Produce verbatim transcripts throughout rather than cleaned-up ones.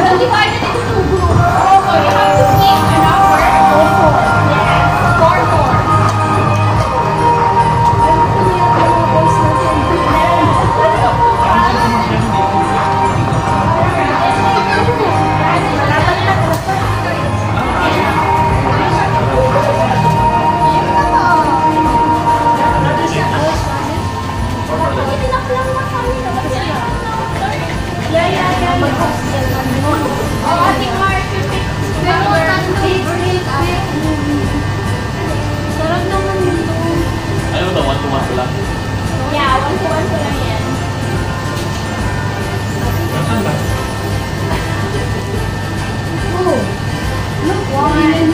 divided into two groups. So you have to pick a number or four. Yes, four, four. Yeah, one to one ko lang yan. Oh, look, one.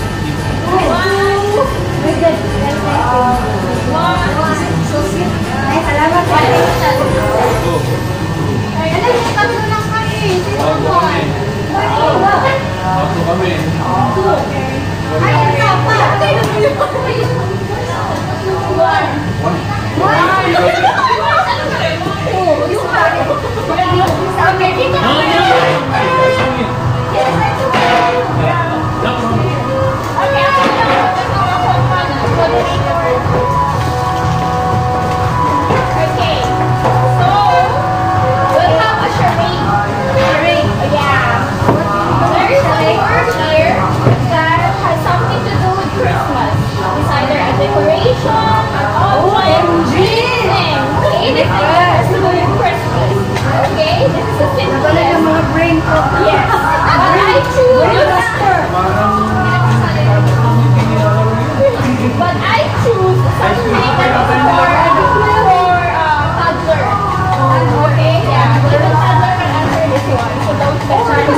One. Very good. Very good. One. So sweet. Ay, salamat po. Ay, ano yung tatlo lang kami? Sino mo? Ako kami. Ay, ang tapa. One. One. Oh, yung kami. Sa amin, dito kami. Yes, I do. Okay, ako na. Ako na. Okay, so we'll have a charade. Charade, yeah. There is a word here that has something to do with Christmas. It's either a decoration, an object, anything. Anything that has to do with Christmas. Okay, this is a simple lesson. Yes, but I choose. But I choose something that is for, for uh, toddler. Okay, yeah. Even toddler can answer this one. So don't toddler is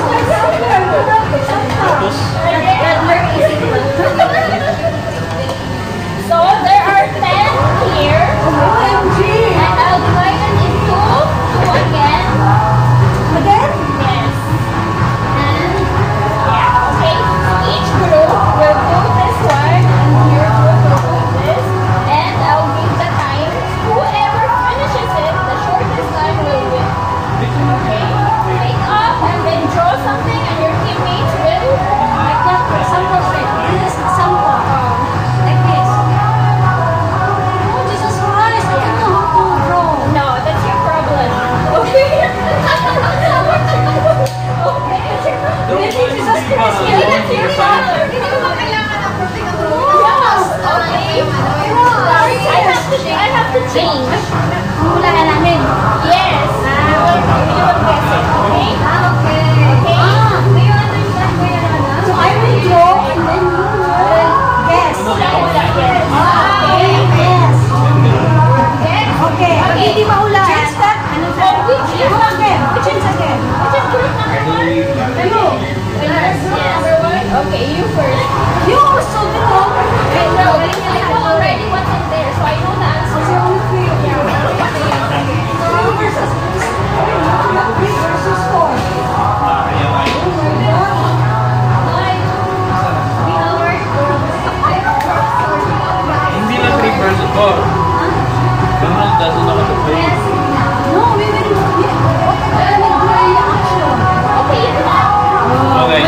So there are ten here. And I'll divide them into two again. Again? Yes. And yeah, okay. Each group will do this one, and your group will do this. And I'll give the time. Whoever finishes it, the shortest time will win. Okay? Pick up and then draw something, and your teammates will Like that. Sample set. This is sample. Like this. Oh, Jesus Christ. I don't know how to draw. No, that's your problem. Okay? Okay. Jesus Christ. Hindi that's your problem. Hindi ko ba kailangan ng perfect ang Yes. Okay. I have to, I have to change. Hula na namin. Yes. You will, you will guess it. Okay? Ah, okay. Okay. Ah. Do you understand ko yan, Ana? So I will draw and then you will guess. Hula, hula, yes. Ah, okay. Yes. Yes. Okay. Pag hindi mahula. Change that. Ano Oh, which is Go again. Change again. Which is group number one? Hello. Yes. Number one? Okay, you first. You also know. I know. I know already what's in there, so I know the answer. So only three of you. Okay. Three versus three versus four. Hindi na three versus four. Donald doesn't know how to play. No, we will. We will play action. Okay, you have. Okay.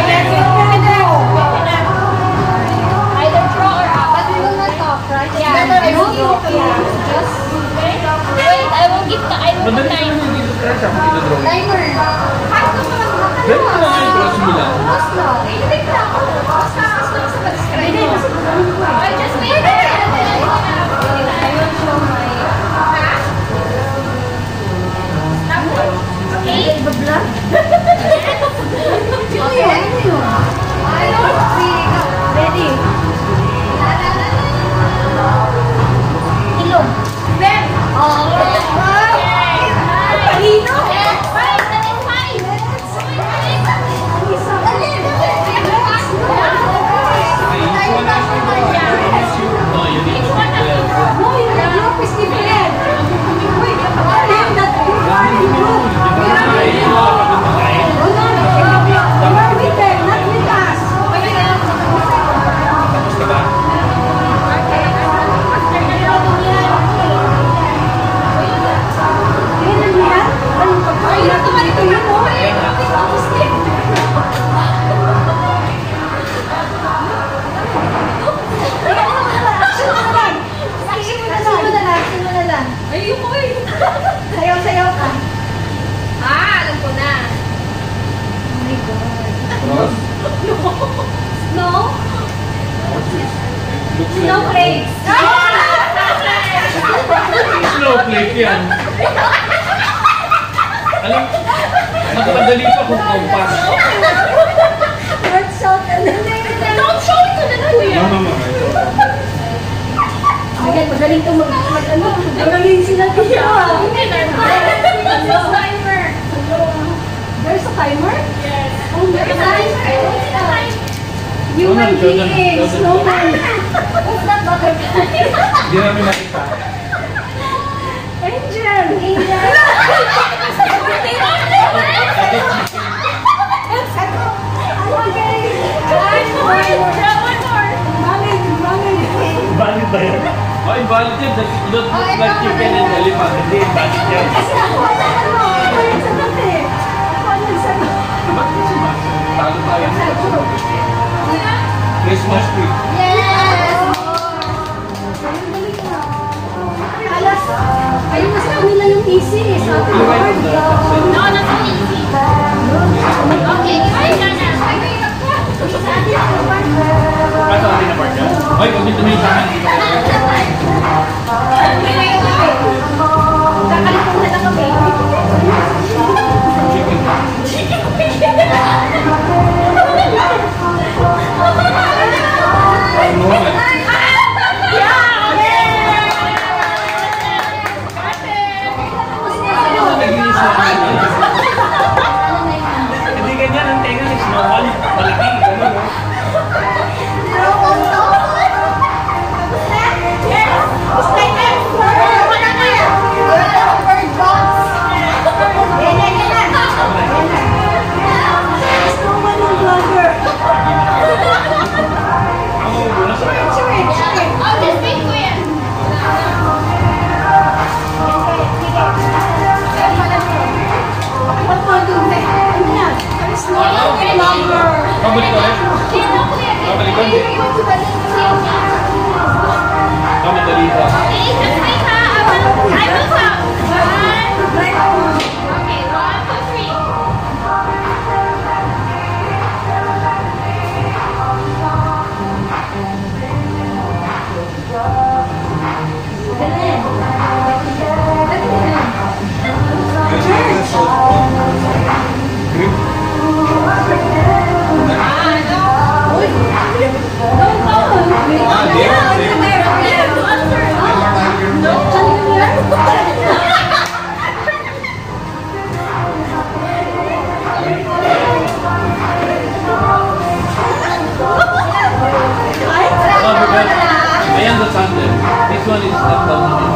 Either draw or up. But we will not talk, right? Yeah, I will give yeah. Just okay. Wait, I will give the I will give Madali time. naman dito sa siya kung ito drawing. Timer. Dali na lang yung draws mo lang. I just made it. I will show my. Okay. Babla. Ano yun? Ano yun? Ano? Ready? Ilong. Ben. Oh. Palino? Yes. Fine. That is fine. Yes. Rose? Snow? Looks like Snowflakes. snowflake yan. Alam, magmadali pa kung compass. North, south, and then Don't show it to the kuya. No, no, no. Ayan, magaling ito mag, mag, ano, magaling sila tiya. Timer. There's a timer? Yes. Oh, there's a timer. Human Donald, Donald, beings, Donald. snowman. What's that butterfly? Hindi namin makita. Angel. Angel. Valid ba yan? Oh, invalid yan. That looks like chicken and elephant. Hindi, invalid yan. Kasi ako wala ano, ako yung sagot eh. Ako ang nagsagot. Ba't kasi mas? Talo tayo. Christmas tree. Alas, ayun na sa kanila yung easy eh. Sa atin You write on hard. the outside. No, not so easy. Okay, ay, Jana. Ay, mahirap ka. Sa atin yung hard. Ah, sa atin na part yan? Ay, kung dito may tahan dito. Kakalimutan na kami. Chicken. Ano? Ano naginis na kanya? Hindi ganyan ang tenga ni Snowball. Malaki. Ganun, no? Snowman yung vlogger. Ako, wala sa kanya. Oh, just wait, kuya. What more do we? Ano yan? Snowman vlogger. Pabalik ulit. Sino, kuya? Pabalik ulit. Kami dito. Okay, just wait, ha? I will, I will count. One. Okay, one, two, three. Grip. Ah, there. Oh, because I understand them. This one is not down in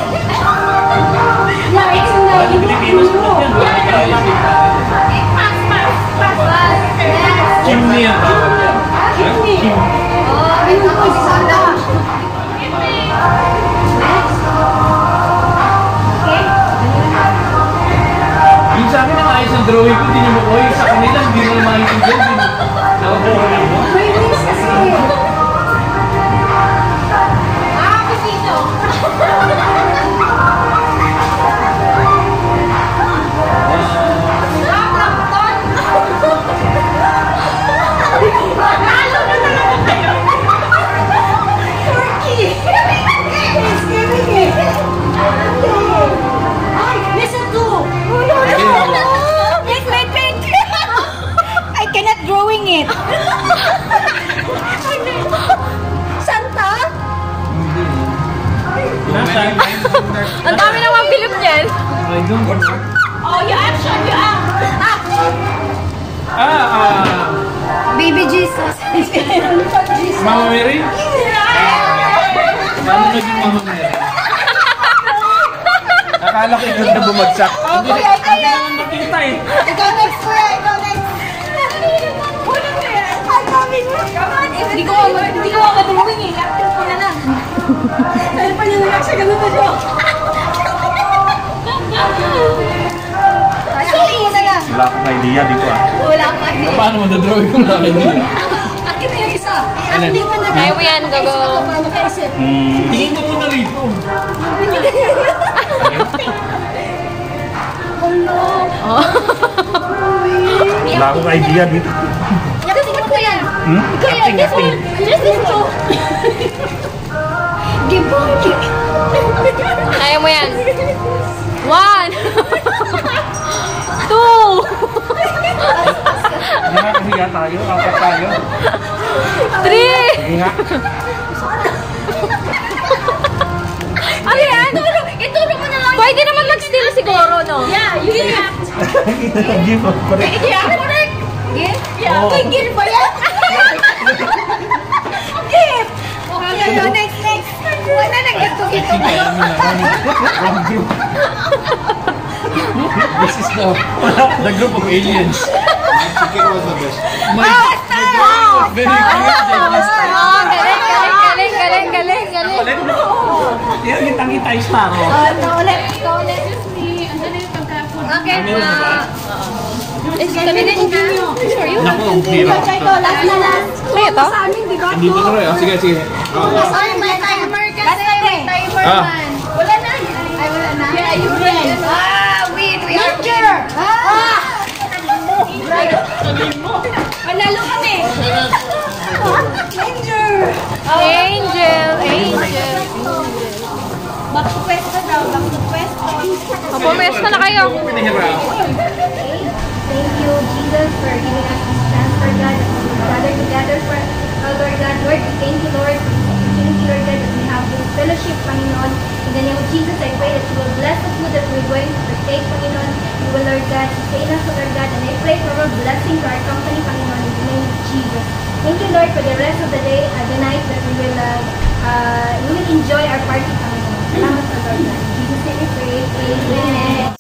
But in Filipinos, not yan. Wala ka yung stick natin. Pass, pass, pass, pass. Chimney ang tawag yan. Chimney. Oh, Ayun po, si Santa. Yung sa akin ang ayos ng drawing ko, hindi nyo makuha. Yung sa kanila, hindi nyo maintindihan. Nakakuha lang mo. May wings kasi. Ah, pisito. Ah, plankton. Nalo na talaga kayo. Turkey. He's giving it. Ay, listen to. Wait, wait, wait. I cannot drawing it. Santa? Nasaan? Ang dami naman Philip niyan. I don't know. Oh, you action, you act. Ah, ah. Baby Jesus. Mama Mary? Paano naging Mama Mary? Akala ko ikaw na bumagsak. Hindi Okay, ikaw na. nakita eh. Ikaw next, kuya. Ikaw next. Ang dami mo. Hindi ko hindi ko madrawing eh. Laptop ko na lang. Dahil pa niya na siya ganun na siya. Sorry, na lang. Wala akong idea dito ah. Wala pa din. Paano mo na-drawing kung wala idea? Akin na yung isa. Alin? Hindi mo na. Kaya mo yan, gogo. Paano kaisip? Tingin ko muna rito. Hello. Wala akong idea dito. Hmm? Kaya, Acting, this acting. one, just this two. Give Kaya mo yan. One. Two. Nakakahiga tayo, apat tayo. Three. Sige nga. Ano yan? Ituro mo na lang. Pwede naman mag-steal siguro, no? Yeah, you react. Give up pa rin. Yeah, correct. Gift? Yeah. Oo. Uy, gift ba yan? Gift! Okay, okay, next, next. Wala na, gito-gito. Wrong group. This is the, the group of aliens. Chicken was the best. My, my girl was very cute this time. Oh, galing, galing, galing, galing, galing, galing. Ulit. Yan, kitang-kita yung star, oh. Uh, naulit, naulit. Okay. Ano yun, diba? Is kami din na. For you. Naku, ang hirap. Ito, last na last. May ito? Sa amin, di ba? Hindi ko tuloy. Oh, sige, sige. Last time, may timer kasi. May timer Ah. man. Wala na. Ay, wala na. Yeah, you win. Ah, win. We are winner. Ah! Manalo kami. Danger. Angel, angel. Back to pwesto daw. Back to pwesto. O, pumesta na kayo. Pinahirap. Thank you, Jesus, for giving us this chance, Lord God, that we gather together for, uh, Lord God. Lord, we thank you, Lord, for this opportunity, Lord God, that we have this fellowship, Panginoon. In the name of Jesus, I pray that you will bless the food that we're going to partake, Panginoon. You will, Lord God, sustain us, Lord God, and I pray for more blessing to our company, Panginoon, in the name of Jesus. Thank you, Lord, for the rest of the day, uh, the night, that we will, uh, uh, we will enjoy our party, Panginoon. Salamat sa Lord God. In Jesus' name we pray. Amen.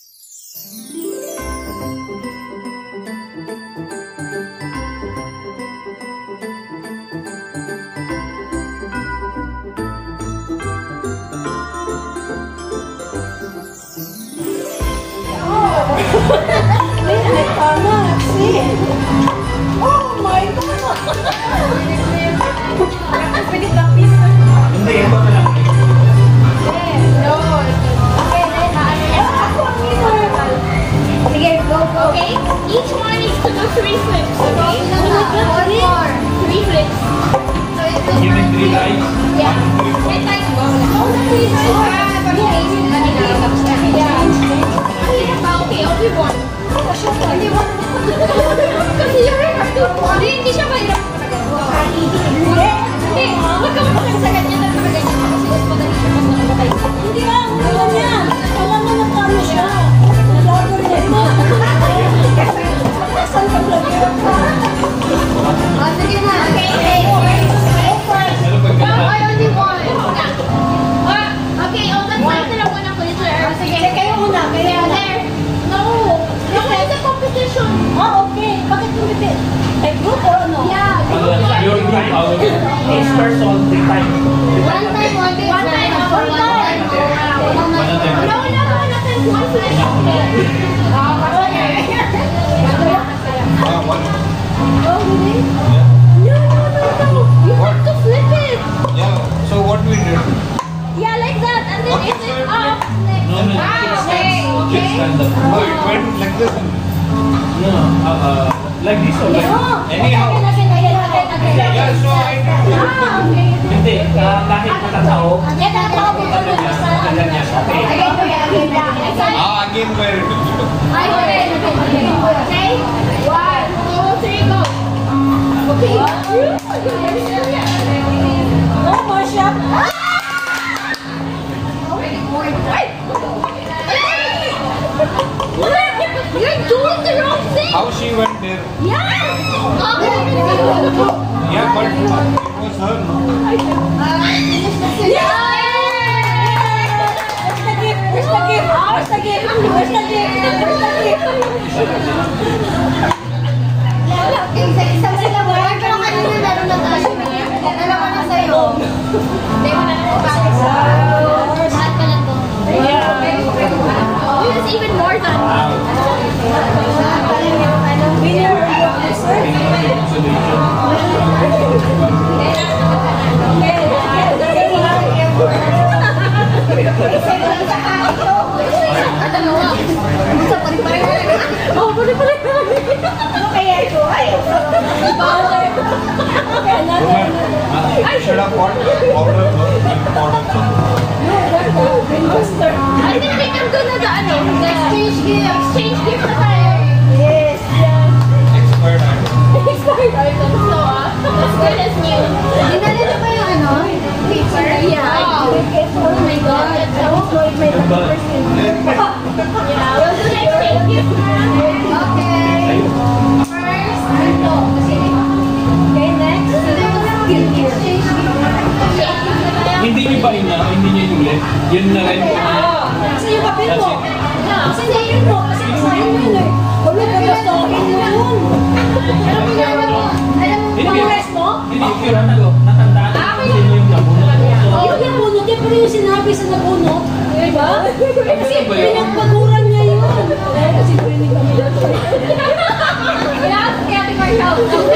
Hindi, ito na lang. Sige, go, go. Okay, each one needs to do three flips, okay? One more. Three flips. So it will Give me three lights. Yeah. Three times go. Oh, the three times. Ah, but okay, okay, only one. Only one. Kasi yung record to, hindi, hindi siya mahirap talaga. Hindi, huwag ka matakit sa ganyan at sa ganyan. Kasi mas madali siya pag nakapatay. Hindi lang, wala yan. Alam mo na paano siya. Saan ka vlogger? Oh, sige na. Okay, okay. Go first. No, I only one. Ah, okay, oh, that's fine. Ito lang muna ko dito. Sige, Kayo muna, kayo yeah, muna. there. No, no, it's a competition. Oh, okay. Bakit kumiti? Ay, group or ano? Yeah, Your group, our each person, three times. one time, one day, one time, one time. No, no, no, nothing. One flash. Ah, one. Oh, really? No, no, no, no. You have to flip it. Yeah. So what we did? Yeah, like that, and then Okay, it's so it up. No, no, Ah, kids okay, stand. okay. Kids stand up. Oh, it went like this. No, uh, uh, like this or like Anyhow. Again, again, again, again. Yeah. So I. Ah, okay. Hindi, uh, kahit matatao. Again, again, again. Ganyan, okay. Again, again, again. Ah, again where it is. Okay, okay. One, two, three, go. Okay. No more shop. You're doing the wrong thing. How she went there? Yeah. Yeah, but it was her. No? Yeah. Where's the gift? Where's the gift? Where's the gift? Where's the gift? Where's the gift? Isa-isa sila mo. Ay, pero kanina meron na tayo. Dalawa na sa'yo. Hindi mo na nakapagod sa... Lahat ka na to. Oh, it's even more than... Ano kaya ito? Ay, instead of what? Powder, milk powder. I think we can do na the ano, the exchange gift. Exchange gift na tayo. Yes, yes. Expired item. Expired item. So, ah, as good as new. Dinala na ba yung ano? Paper? Yeah. Oh my God. I hope so it may Diba? Yeah, we'll do the exchange gift. Okay. First, ito. Kasi, Okay, next. Exchange gift. exchange gift na tayo. Hindi niyo ba ina, hindi niyo inulit. Yun na rin. Kasi yung papel mo. Yeah. Kasi yung papel mo. Kasi kasahin mo yun eh. Wala ka gastohin mo yun. Alam mo na, alam mo, alam mo, Hindi, Pang rest mo? hindi, yun ang nalo. Natandaan ko kung sino yung nabunot. Yung nabunot, yan pero yung sinabi sa nabunot. Diba? Kasi Ano ba yun? pinagpaguran niya yun. Kasi pwede kami dito. kaya, kaya di Marshall.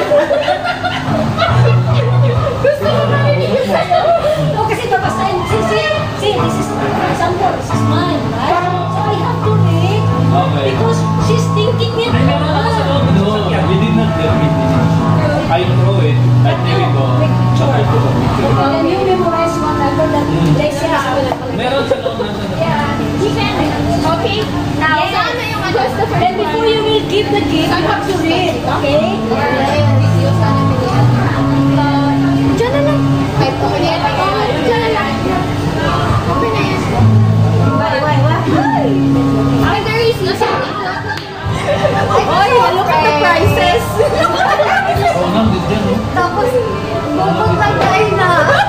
Gusto mo marinig yun sa'yo? No, kasi babasahin. See, see, see, this is, for example, this is mine, right? So I have to read Okay. because she's thinking it. Ay, meron ako sa loob. No, you did not read it. I throw it. I think it go. Sa photo sa picture. And then you memorize one after that. Like, yeah. Meron sa loob nasa loob. Okay, now, saan na yung ano? And before you will give the gift, you have to read, okay? Video sana bilihan. Diyan na lang. Ay, okay na yan. Diyan na lang. Okay na yan. Why, why, why? Ay, there is nothing. Oy, look at the prices. Oo, nandun dyan. oh. Tapos, pupunta tayo na.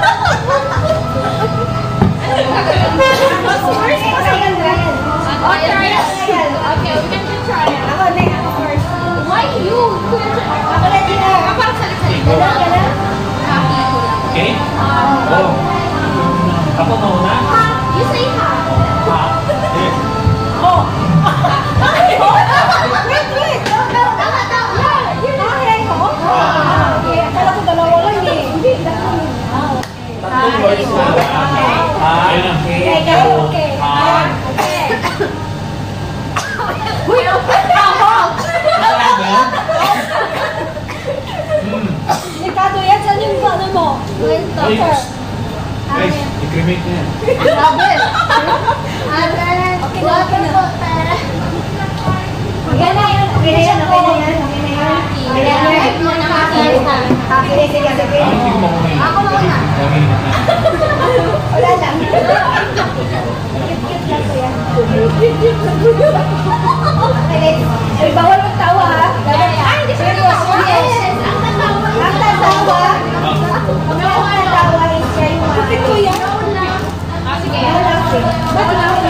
Of course, masayang rin. Oh, try it. Okay, we can just try it. Ako, next, ako first. Why you? Ako na din na. Ah, parang salit-salit. Gala, gala. Happy ko lang. Okay? Um, Oh. Ako mauna? You say ha. Ha. Wait, wait. Tama, tama. Okay, ako? Okay, akala ko dalawa lang eh. Hindi, dalawa. Ah, okay. Tatlong words na. Ha. Ayun na. Okay, kayo, okay. Ha. Uy, ako! Nasaan ba? Delikado yan. Saan yung ano mo? Ay, guys, i-cremate na yan. Grabe. Okay, water bottle. Okay na yan, okay na yan, okay na yan, okay na yan. Okay na yan. Type mo na happy. Okay, sige, sige. Ah, hindi ko makuha. Ako mauna. Okay na. Wala lang. Cute-cute lang ko yan. Okay, ay, bawal magtawa ha. Ay, hindi siya Serious, natawa. yes. Ang tatawa. Ang tatawa, ang tatawa is siya yung mga. Ito yan. Ah, sige. Ba't na ako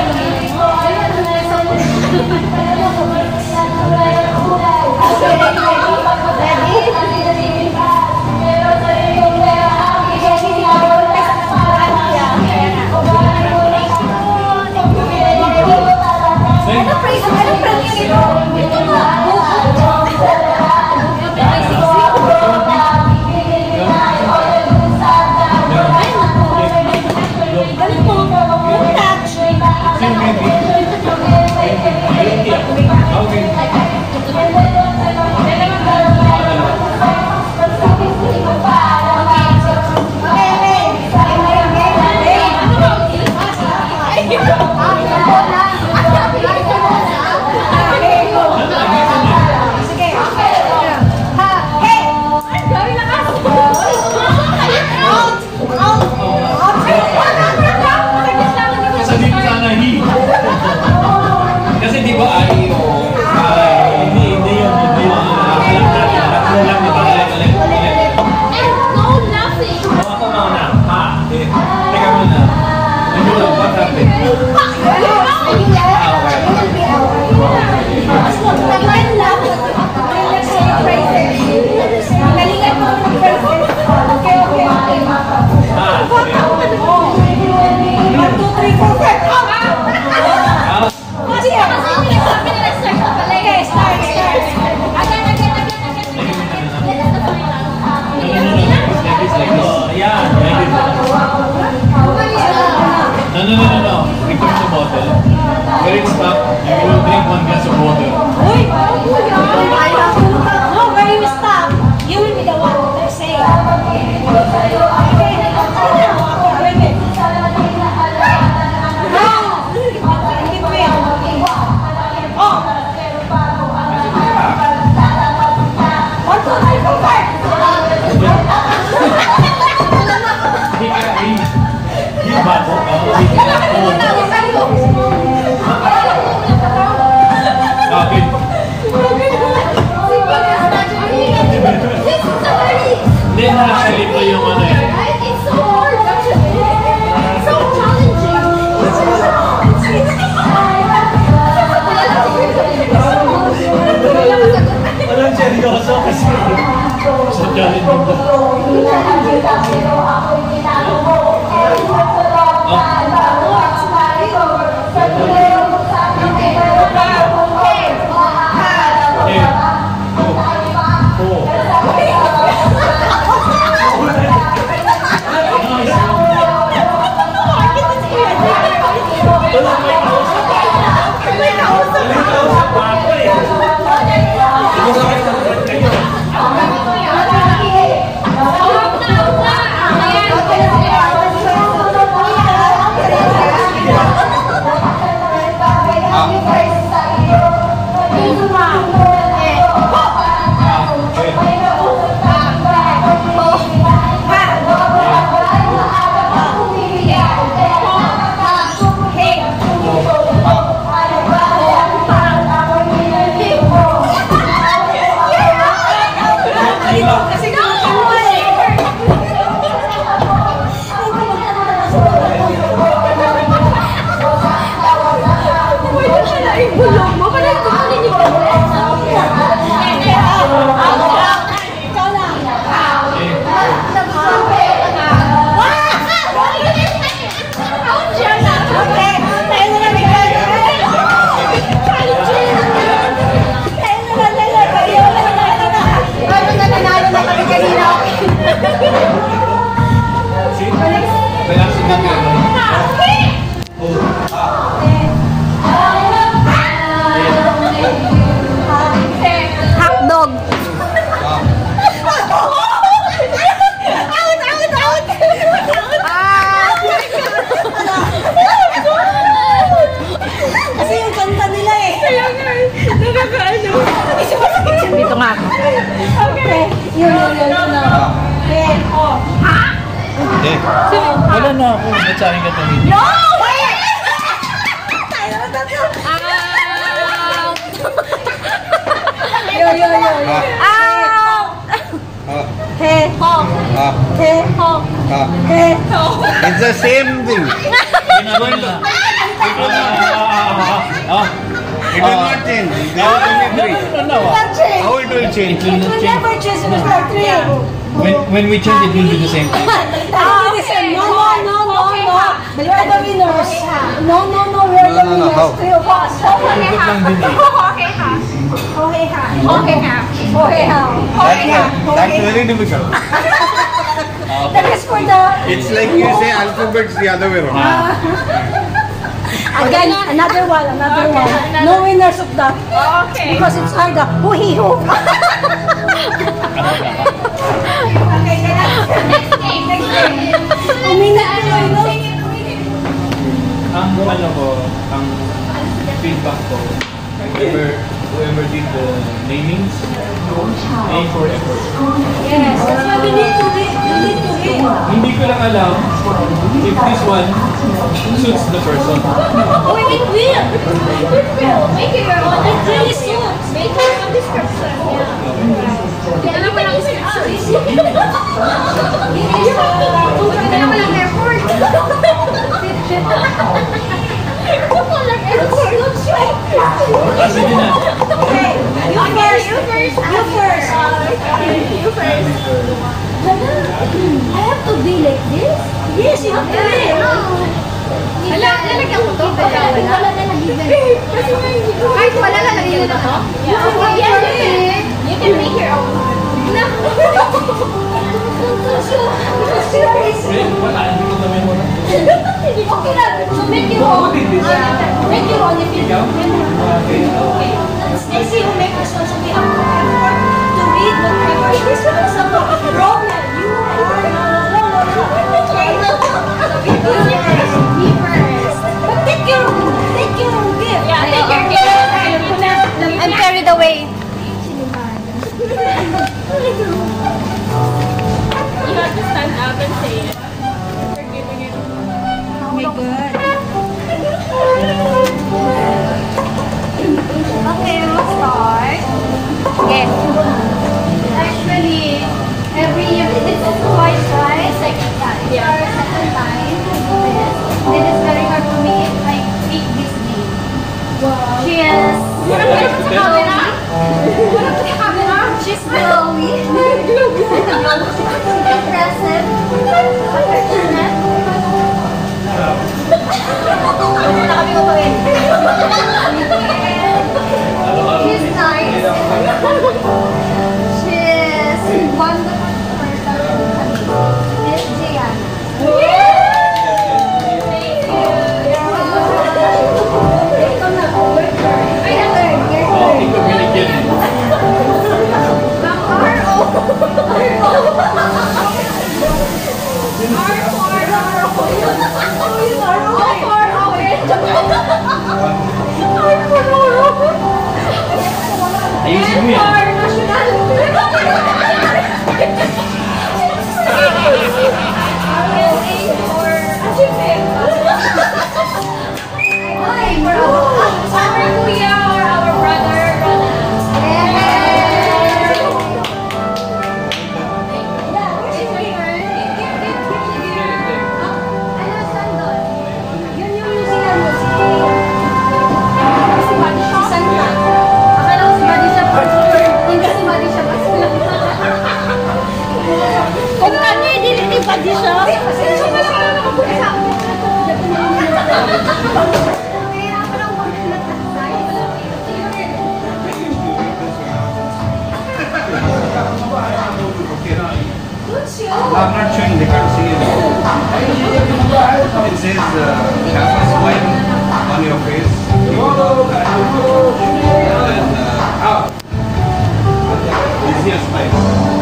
Okay, ready, ready. Ready? Ano praise? Ano praise? Ito na. Hindi na actually pa yung ano eh. Right? It's so hard actually. It's so challenging. It's so Walang seryoso kasi sa challenge mo. Dito nga ako. Okay. Yun, yun, yun, yun na. Okay. Oh. Ha? Hindi. Wala na ako. Natsahin ka tayo. No! Wait! Yo, yo, yo, yo. Ow! He. Ho. He. Ho. He. Ho. It's the same thing. Ginawa na. Ah. It will not change. There is only three. How it will change? It will never change. It was like three. When when we change, it will be the same thing. Ah, okay. No, no, no, no, no. We are the winners. No, no, no. We are the No, no, no, winners. how? Three of us. Ikot lang din eh. Okay, ha. Okay, ha. Okay, ha. Okay, ha. That's, that's very difficult. That is for the... It's like you say alphabets the other way around. Again, another one, another one. No winners of that. Okay. Because it's hard. Who he who. Okay, next game, next game. Umingat ko, no? Ang ano ko, ang feedback ko, whoever, whoever did the namings, aim for effort. Yes, that's why we need to win. We need to win. Hindi ko lang alam if this one suits the person. Oh, it will. It will. Make it your own. It really suits. Make your own description. Yeah. Alam mo lang si us. Alam mo lang effort. Walang effort. Don't show. Ah, sige na. Okay. You first. You first. You first. You first. I have to be like this? Yes, you have to be. Hala, lalagyan ko to. Wala na nag-even. Kahit wala na nag-even na to? Yeah, Yes, you can. You can make your own. Wala, hindi ko namin wala. Okay na. So make your own. Make your own if you can. Okay. Stacy will make us one so we have to effort to read whatever is some problem. You are no, no, no. Be first. Be first. But take your take your gift. Yeah, take your gift. I'm carried away. You have to stand up and say it. You're giving it. Oh my God. Okay, we'll start. Okay. Actually, Impressive. Affectionate. Ano na kami gawin? She's nice. She's wonderful person. Miss Gianna. Ikaw na. Ay, Oh, ikaw binigyan eh. Ayusin mo yan. Our kuya or our brother, Kung kanya, hindi pa di siya. I'm not showing, they can't see it. It says uh, have a smile on your face. And uh, this is your smile.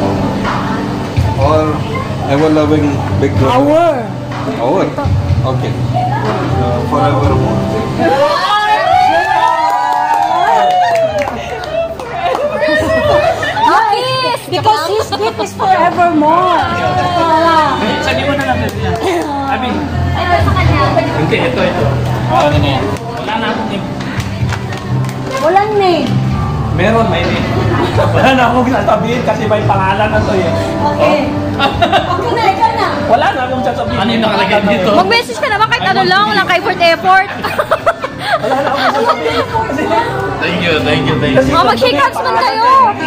Or ever loving big brother. Our. Our. Okay. Uh, forevermore. Because his gift is forevermore. Sabi mo na lang yan. Abi. Ito sa kanya. Hindi, ito, ito. Ano na yan? Wala na akong name. Walang name. Meron, may name. Wala na akong sasabihin kasi may pangalan na to eh. Okay. Ako na, ikaw na. Wala na akong sasabihin. Ano yung nakalagay dito? Mag-message ka naman kahit ano lang, walang ka-effort-effort. Wala na akong sasabihin. Thank you, thank you, thank you. Mga mag-shake hands man kayo.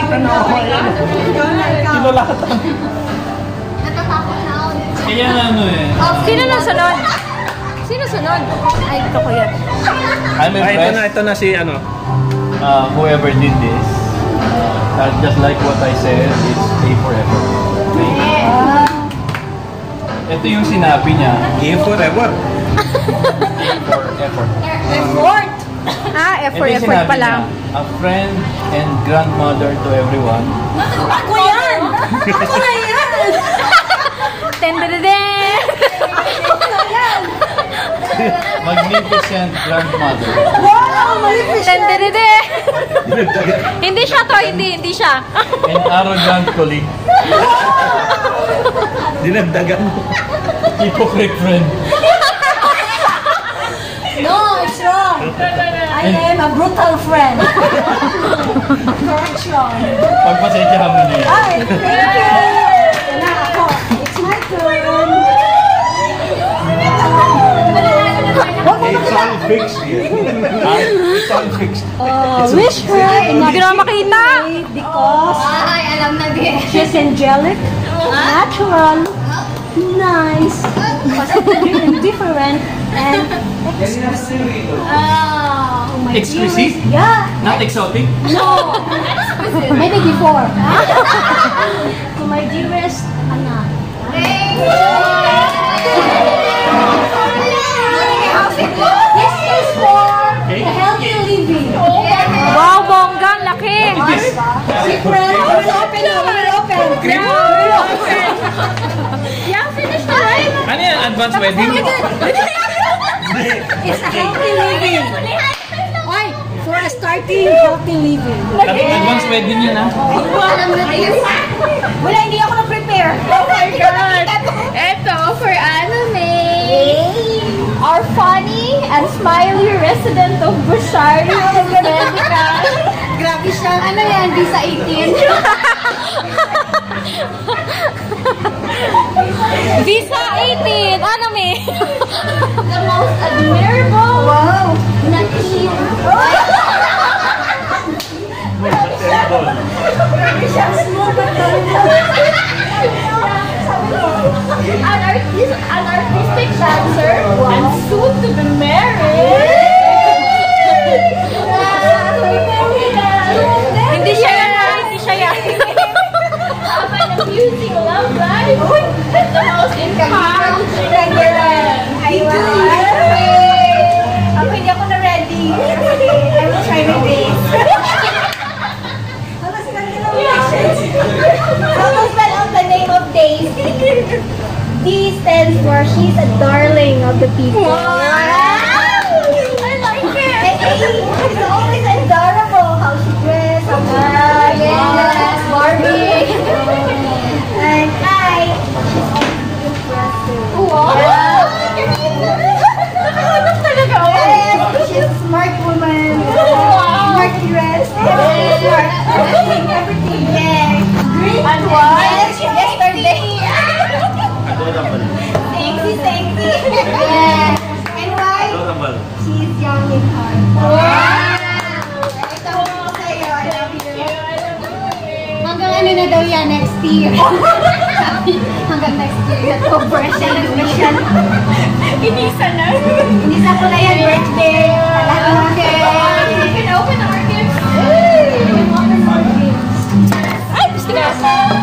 Kinulatan. Natatakot na ako. Kaya ano eh. Sino na sunod? Sino sunod? Ay, ito ko yan. I'm impressed. Ito na, ito na si ano. Uh, whoever did this, uh, just like what I said, it's A for effort. Thank you. Ito yung sinabi niya. A forever. A for effort. Effort. Ah, Ito yung effort-effort sinabi pa lang. niya. A friend and grandmother to everyone. Ako yan. Ako na yan. Tendere! Magnificent grandmother. Wow, malipis siya. Tendere! Hindi siya to, hindi, hindi siya. And arrogant colleague. Dinagdagan mo. Hypocrite friend. No, it's wrong. I am a brutal friend. Correction. Pagpasensyahan mo niya. Ay, thank you. Na ako. It's my turn. It's all fixed here. It's all fixed. Uh, wish her Hindi na makita. because Ay, alam na din. she's angelic, natural, nice, positive, indifferent, and exquisite. Oh. To my Exquisite? dearest- Yeah. Not exotic? No. Maybe before. To my dearest anak. This is for the healthy living. Wow, bongga, ang laki. Secret. We will open. We will open. We will open. Yeah, finish na right? Ano yan? Advance wedding? It's a healthy living. Oy, for a starting healthy living. Advance wedding yun ah. Alam na din. Wala, hindi ako na-prepare. Oh my God! Eto, for anime, our funny and smiley resident of Bushari, Medica. Grabe siya. Ano yan, Visa eighteen? Visa eighteen. Ano, me? The most admirable, Wow. naive, Grabe siya. Small but very an, artist, an artistic dancer, and soon to be married. Hindi siya yan, hindi siya yan. Have an amusing love life. And the most encouraging friend. I Ako hindi ako na ready. I will try my best. How to spell out the name of Days? D stands for she's a darling of the people. Wow! I like it. And A is always adorable. How she dressed. How she Ah, yes, Barbie. And I, she's always impressive. Wow! Nakahanap talaga ako. Yes, she's a smart woman. Wow. Smart dressed. Yes. Smart. Everything, everything. Yes. Great. And what? Yes, yesterday. Adorable. Sexy, sexy. Yes. And why? Adorable. She's young in heart. Wow! Ito ko sa'yo. I love you. Hanggang ano na daw yan, next year. Sabi, hanggang next year. October siya yung mission. Inisa na. Hindi sa ko na yan, birthday. Okay. You can open our gifts. Ay, gusto na.